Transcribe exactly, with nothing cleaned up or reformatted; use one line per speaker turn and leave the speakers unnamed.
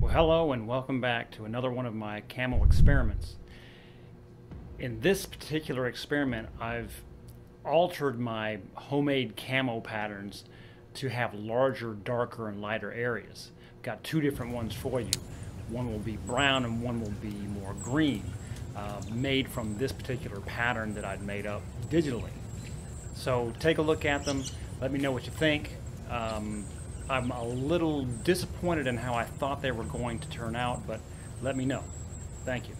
Well, hello and welcome back to another one of my camo experiments. In this particular experiment, I've altered my homemade camo patterns to have larger, darker, and lighter areas. I've got two different ones for you. One will be brown and one will be more green, uh, made from this particular pattern that I'd made up digitally. So take a look at them, let me know what you think. Um, I'm a little disappointed in how I thought they were going to turn out, but let me know. Thank you.